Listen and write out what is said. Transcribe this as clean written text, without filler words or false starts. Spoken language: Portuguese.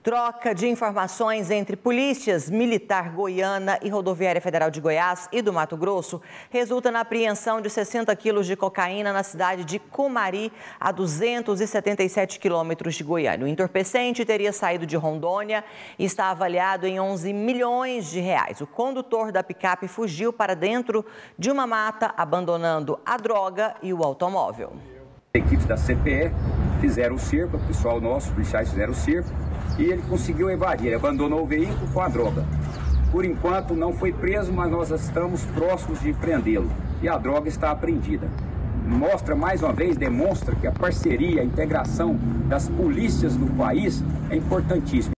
Troca de informações entre polícias militar goiana e rodoviária federal de Goiás e do Mato Grosso resulta na apreensão de 60 quilos de cocaína na cidade de Cumari, a 277 quilômetros de Goiânia. O entorpecente teria saído de Rondônia e está avaliado em 11 milhões de reais. O condutor da picape fugiu para dentro de uma mata, abandonando a droga e o automóvel. Equipes da CPE fizeram o cerco, o pessoal nosso, os policiais fizeram o cerco, e ele conseguiu evadir, ele abandonou o veículo com a droga. Por enquanto não foi preso, mas nós estamos próximos de prendê-lo e a droga está apreendida. Mostra mais uma vez, demonstra que a parceria, a integração das polícias do país é importantíssima.